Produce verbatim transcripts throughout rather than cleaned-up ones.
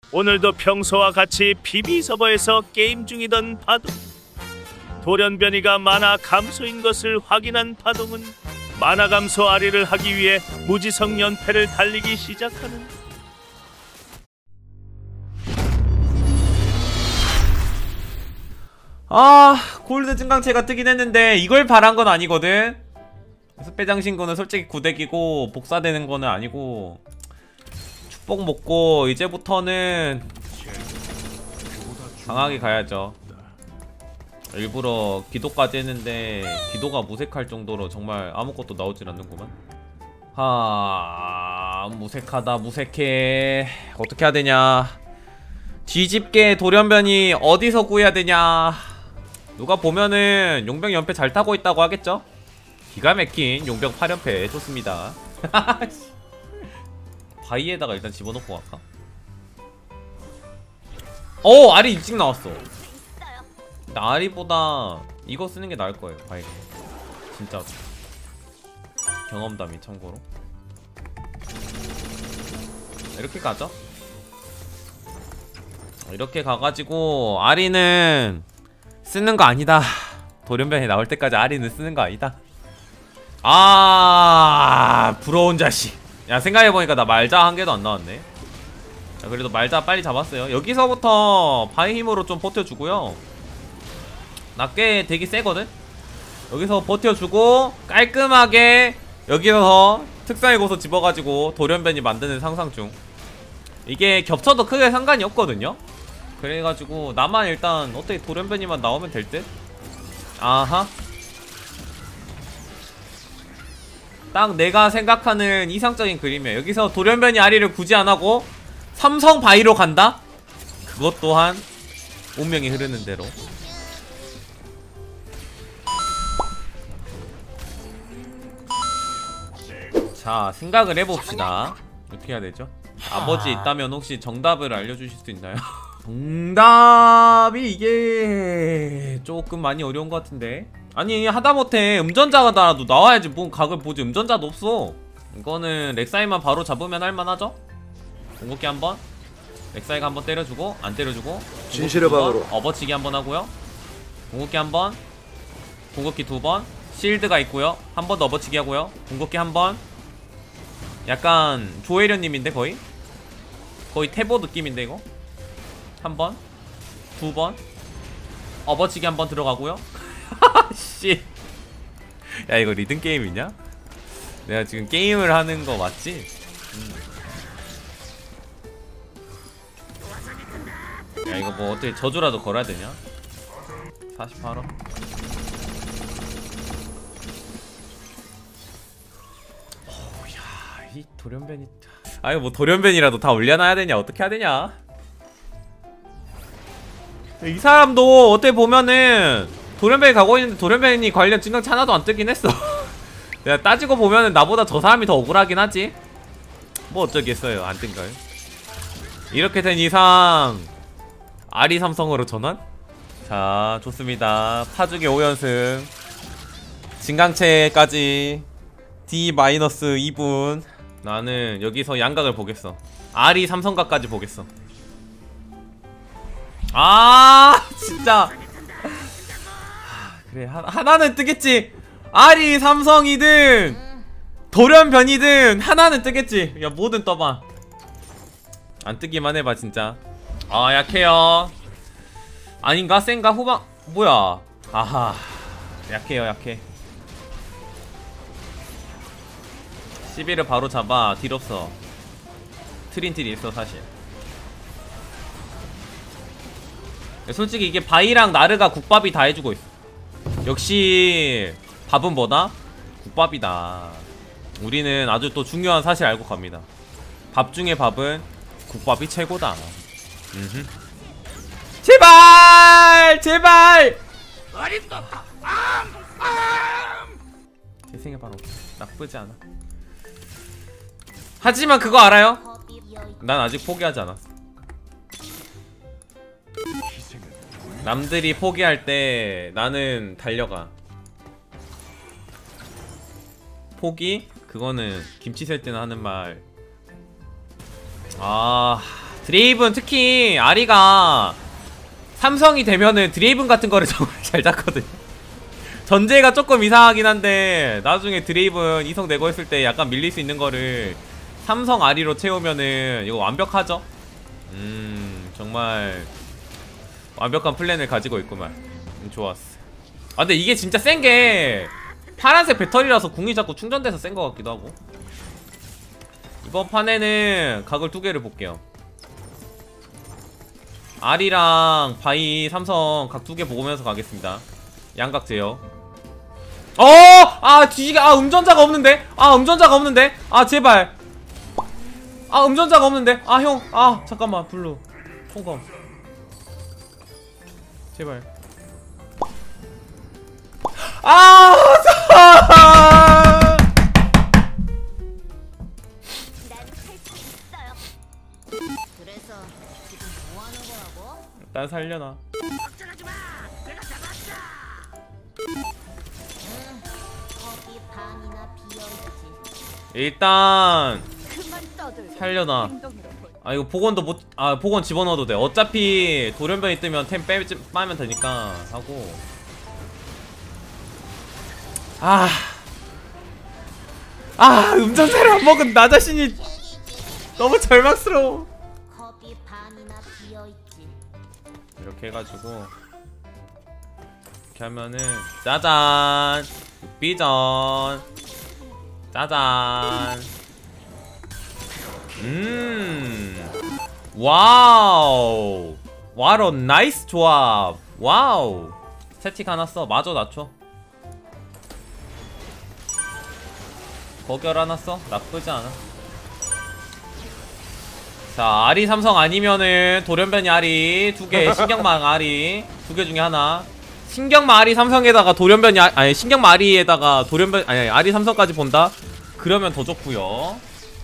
오늘도 평소와 같이 피비 서버에서 게임 중이던 파동. 돌연변이가 만화 감소인 것을 확인한 파동은 만화 감소 아리를 하기 위해 무지성 연패를 달리기 시작하는. 아, 골드 증강체가 뜨긴 했는데 이걸 바란 건 아니거든. 습배장 신고는 솔직히 구덱이고 복사되는 거는 아니고, 축복 먹고 이제부터는 강하게 가야죠. 일부러 기도까지 했는데 기도가 무색할 정도로 정말 아무것도 나오질 않는구만. 하... 무색하다 무색해. 어떻게 해야 되냐. 뒤집게 돌연변이 어디서 구해야 되냐. 누가 보면은 용병 연패 잘 타고 있다고 하겠죠? 기가 막힌 용병 팔 연패 좋습니다. 바위에다가 일단 집어넣고 갈까? 오! 알이 일찍 나왔어. 근데 알이보다 이거 쓰는 게 나을 거예요. 바위가 진짜 경험담이 참고로. 이렇게 가죠. 이렇게 가가지고 아리는 쓰는 거 아니다. 돌연변이 나올 때까지 아리는 쓰는 거 아니다. 아, 부러운 자식. 야, 생각해보니까 나 말자 한 개도 안 나왔네. 자, 그래도 말자 빨리 잡았어요. 여기서부터 바위 힘으로 좀 버텨주고요. 나 꽤 되게 세거든? 여기서 버텨주고 깔끔하게 여기서 특성의 고소 집어가지고 돌연변이 만드는 상상 중. 이게 겹쳐도 크게 상관이 없거든요? 그래가지고 나만 일단 어떻게 돌연변이만 나오면 될 듯? 아하. 딱 내가 생각하는 이상적인 그림이야. 여기서 돌연변이 아리를 굳이 안하고 삼성 바위로 간다? 그것 또한 운명이 흐르는 대로. 자, 생각을 해봅시다. 어떻게 해야 되죠? 아버지 있다면 혹시 정답을 알려주실 수 있나요? 정답이 이게 조금 많이 어려운 것 같은데. 아니, 하다못해 음전자가라도 나와야지 뭔 각을 보지. 음전자도 없어. 이거는 렉사이만 바로 잡으면 할만하죠? 공격기 한번, 렉사이가 한번 때려주고 안 때려주고, 진실의 방으로 업어치기 한번 하고요. 공격기 한번, 공격기 두번, 실드가 있고요. 한 번 더 업어치기 하고요. 공격기 한번. 약간 조혜련님인데 거의? 거의 태보 느낌인데 이거? 한 번, 두 번, 업어치기 한 번 들어가고요. 씨. 야, 이거 리듬 게임이냐? 내가 지금 게임을 하는 거 맞지? 음. 야, 이거 뭐 어떻게 저주라도 걸어야 되냐? 사십팔 원. 이 돌연변이. 아니 뭐 돌연변이라도 다 올려놔야 되냐? 어떻게 해야 되냐? 이 사람도 어떻게 보면은 돌연변이 가고 있는데 돌연변이 관련 증강체 하나도 안 뜨긴 했어. 내가 따지고 보면은 나보다 저 사람이 더 억울하긴 하지. 뭐 어쩌겠어요. 안 뜬걸. 이렇게 된 이상 아리 삼성으로 전환? 자, 좋습니다. 파죽의 오 연승 증강체까지 디 이 분. 나는 여기서 양각을 보겠어. 아리 삼성각까지 보겠어. 아, 진짜. 그래, 하, 하나는 뜨겠지. 아리 삼성이든 돌연변이든 하나는 뜨겠지. 야, 뭐든 떠봐. 안 뜨기만 해봐 진짜. 아, 약해요. 아닌가? 센가? 후방 뭐야. 아하, 약해요. 약해. 시비를 바로 잡아. 딜 없어. 트린틸이 있어 사실. 솔직히 이게 바이랑 나르가 국밥이 다 해주고 있어. 역시 밥은 뭐다? 국밥이다. 우리는 아주 또 중요한 사실 알고 갑니다. 밥 중에 밥은 국밥이 최고다. 음흠. 제발! 제발! 재생해 바로. 나쁘지 않아. 하지만 그거 알아요? 난 아직 포기하지 않았어. 남들이 포기할 때 나는 달려가. 포기? 그거는 김치 셀 때는 하는 말. 아, 드레이븐 특히 아리가 삼성이 되면은 드레이븐 같은 거를 정말 잘 잡거든요. 전제가 조금 이상하긴 한데 나중에 드레이븐 이성 내고 했을 때 약간 밀릴 수 있는 거를 삼성 아리로 채우면은 이거 완벽하죠? 음 정말 완벽한 플랜을 가지고 있구만. 음, 좋았어. 아 근데 이게 진짜 센게 파란색 배터리라서 궁이 자꾸 충전돼서 센 것 같기도 하고. 이번 판에는 각을 두 개를 볼게요. 아리랑 바이 삼성 각 두 개 보면서 가겠습니다. 양각 제요. 어! 아 뒤지게. 아 음전자가 없는데? 아 음전자가 없는데? 아 제발. 아 음전자가 없는데? 아 형. 아 잠깐만 블루 총검 제발. 아! 그래서 지금 뭐 하는 거라고? 난 살려놔. 걱정하지 마. 내가 잡았어. 응. 거기 반이나 비어 있지. 일단 그만 떠들. 살려놔. 아 이거 복원도 못.. 아 복원 집어넣어도 돼. 어차피 돌연변이 뜨면 템 빼, 빠면 되니까 하고. 아.. 아 음전세를 안 먹은 나 자신이 너무 절망스러워. 거기 반이나 비어 있지. 이렇게 해가지고 이렇게 하면은 짜잔 육비전 짜잔. 음 와우 와로 나이스 조합. 와우 스태틱 하나 써. 마저 낮춰. 거결 하나 써. 나쁘지 않아. 자 아리 삼성 아니면은 돌연변이 아리 두개 신경망 아리 두 개 중에 하나. 신경망 아리 삼성에다가 돌연변이 아, 아니 신경망 아리에다가 돌연변 아니 아리 삼성까지 본다? 그러면 더 좋구요.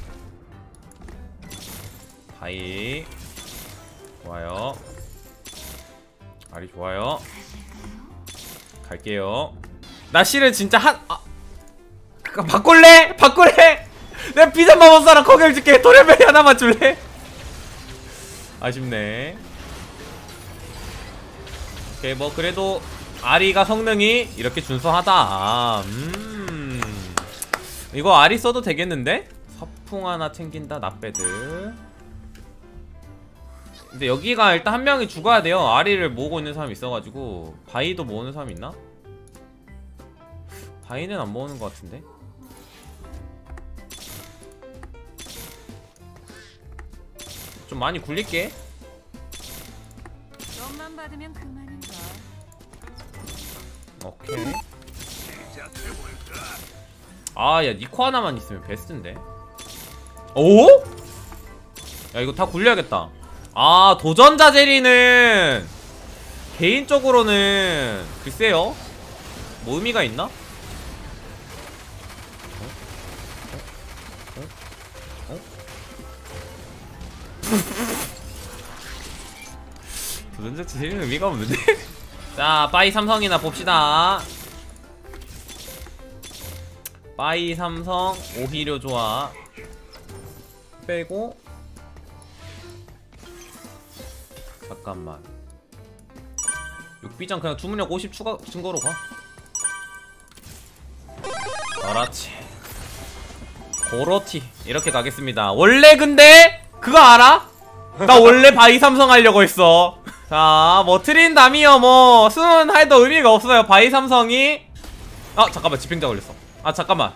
바이 좋아요. 아리 좋아요. 갈게요. 나 실은 진짜 한 아, 바꿀래? 바꿀래? 내가 비전 마법사랑 거결 줄게. 돌연변이 하나만 줄래? 아쉽네. 오케이 뭐 그래도 아리가 성능이 이렇게 준수하다. 음 이거 아리 써도 되겠는데? 서풍 하나 챙긴다. 나빼드. 근데 여기가 일단 한 명이 죽어야 돼요. 아리를 모으고 있는 사람이 있어가지고. 바이도 모으는 사람이 있나? 바이는 안 모으는 것 같은데? 좀 많이 굴릴게. 돈만 받으면 그만인가. 오케이. 아, 야, 니코 하나만 있으면 베스트인데. 오? 야, 이거 다 굴려야겠다. 아, 도전자 제리는 개인적으로는 글쎄요. 뭐 의미가 있나? 도전자 제리는 의미가 없는데? 자, 빠이 삼성이나 봅시다. 빠이 삼성 오히려 좋아. 빼고 잠깐만. 육비전 그냥 주문력 오십 추가 증거로 가. 그렇지. 고로티 이렇게 가겠습니다. 원래 근데 그거 알아? 나 원래 바이 삼성 하려고 했어. 자, 뭐 트린다미어 뭐 순 해도 의미가 없어요. 바이 삼성이. 아 잠깐만 집행자 걸렸어. 아 잠깐만.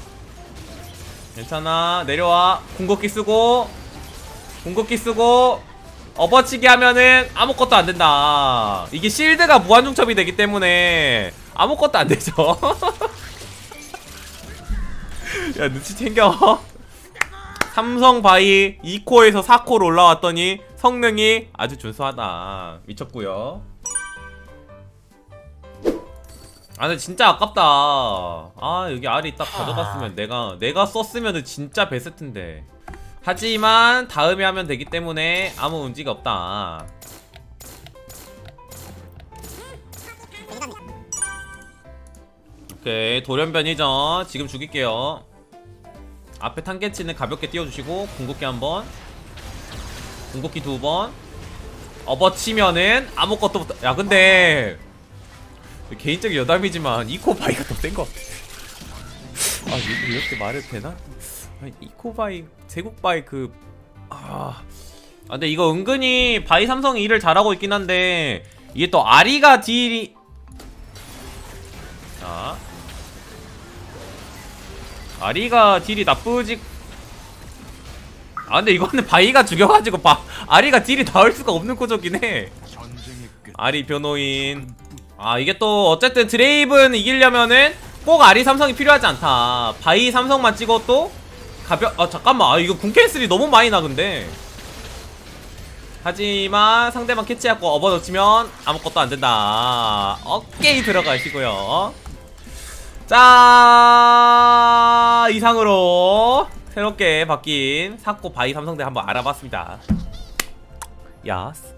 괜찮아 내려와. 궁극기 쓰고 궁극기 쓰고 업어치기 하면은 아무것도 안 된다. 이게 실드가 무한중첩이 되기 때문에 아무것도 안 되죠. 야 눈치 챙겨. 삼성 바이 이 코에서 사 코로 올라왔더니 성능이 아주 준수하다. 미쳤구요. 아 근데 진짜 아깝다. 아 여기 알이 딱 가져갔으면 내가 내가 썼으면은 진짜 베스트인데. 하지만 다음에 하면 되기 때문에 아무 문제가 없다. 오케이 돌연변이죠. 지금 죽일게요. 앞에 탄개치는 가볍게 띄워주시고 궁극기 한번. 궁극기 두번 어버 치면은 아무것도 못... 야 근데 개인적인 여담이지만 이코바이가 더 센 것 같아. 아 이거 이렇게 말해도 되나? 아니, 이코바이 제국바이 그... 아... 아 근데 이거 은근히 바이 삼성이 일을 잘하고 있긴 한데 이게 또 아리가 딜이... 자 아리가 딜이 나쁘지... 아 근데 이거는 바이가 죽여가지고 바... 아리가 딜이 나올 수가 없는 구조긴 해. 아리 변호인. 아 이게 또 어쨌든 드레이븐 이기려면은 꼭 아리 삼성이 필요하지 않다. 바이 삼성만 찍어도 가벼... 아 잠깐만, 아 이거 궁 캔슬이 너무 많이 나 근데. 하지만 상대방 캐치하고 어버 넣치면 아무것도 안된다. 오케이 들어가시고요. 자 이상으로 새롭게 바뀐 사코 바이 삼성대 한번 알아봤습니다. 야스.